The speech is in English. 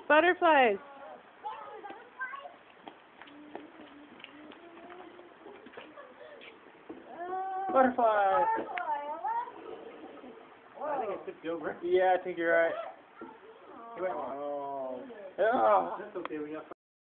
Butterflies. Butterfly. I think it tipped over. Yeah, I think you're right. He went, Oh. Yeah. that's okay, we got